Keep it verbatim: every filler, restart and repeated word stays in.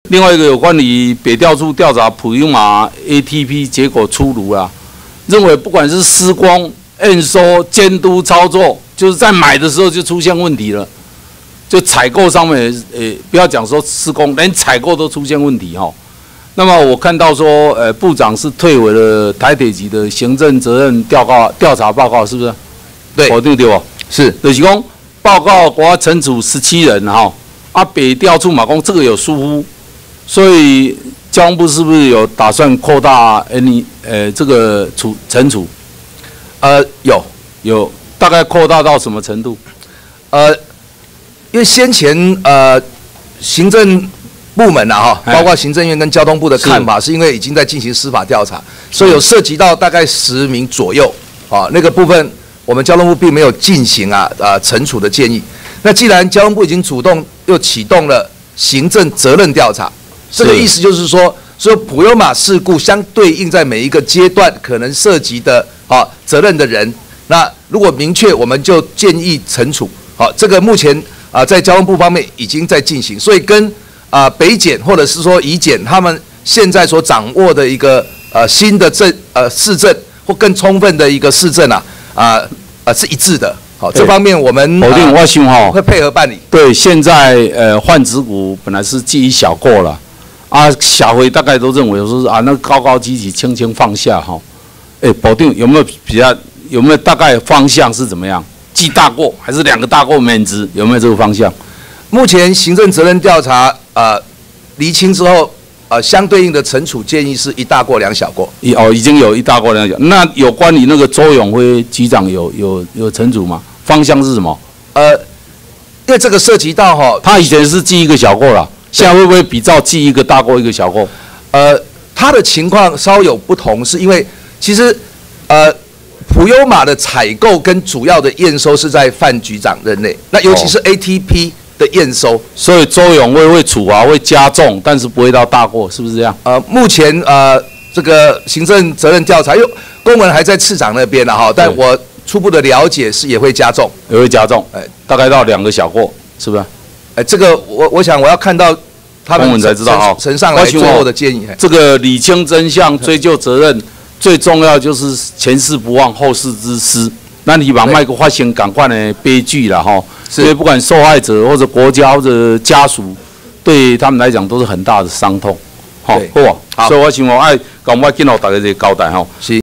另外一个有关于北调处调查普悠玛 A T P 结果出炉啦，认为不管是施工、验收、监督操作，就是在买的时候就出现问题了。就采购上面，呃，不要讲说施工，连采购都出现问题哈。那么我看到说，呃，部长是退回了台铁局的行政责任调告调查报告，是不是？ 对， 否定对不？ 是， 就是讲报告国家惩处十七人哈，啊，北调处马公这个有疏忽，所以交通部是不是有打算扩大你呃这个处惩处？ 呃，有有，大概扩大到什么程度？ 呃。因为先前呃行政部门啊哈，包括行政院跟交通部的看法，是因为已经在进行司法调查，所以有涉及到大概十名左右啊，那个部分我们交通部并没有进行啊啊惩处的建议。那既然交通部已经主动又启动了行政责任调查，这个意思就是说，所有普悠玛事故相对应在每一个阶段可能涉及的啊责任的人，那如果明确，我们就建议惩处。好，这个目前。啊，在交通部方面已经在进行，所以跟啊北检或者是说宜检他们现在所掌握的一个呃新的证呃市政或更充分的一个市政啊啊啊是一致的。好，这方面我们否定我想哈会配合办理。 对，现在呃换指股本来是记一小过了，啊小回大概都认为说啊那高高低低轻轻放下哈，哎否定有没有比较有没有大概方向是怎么样？记大过还是两个大过免职？有没有这个方向？ 目前行政责任调查呃厘清之后，呃相对应的惩处建议是一大过两小过。 已哦已经有一大过两小。那有关于那个周永辉局长有有有惩处吗？方向是什么？ 呃，因为这个涉及到哈， 他以前是记一个小过了，现在会不会比照记一个大过一个小过？ 呃，他的情况稍有不同，是因为其实呃。普悠玛的采购跟主要的验收是在范局长任内，那尤其是 A T P 的验收，哦、 所以周永辉会处罚会加重，但是不会到大过，是不是这样？ 呃，目前呃这个行政责任调查，因为公文还在次长那边了哈，但我初步的了解是也会加重， 也会加重，哎，大概到两个小过，是不是？ 哎，这个我我想我要看到他们才知道哈， 呈上来最后的建议。 这个理清真相，追究责任。最重要就是前事不忘，后事之师。那你把麦克发生赶快的悲剧了哈，因为不管受害者或者国家或者家属，对他们来讲都是很大的伤痛。好，好啊。所以我希望爱赶快见到大家这个交代哈。是。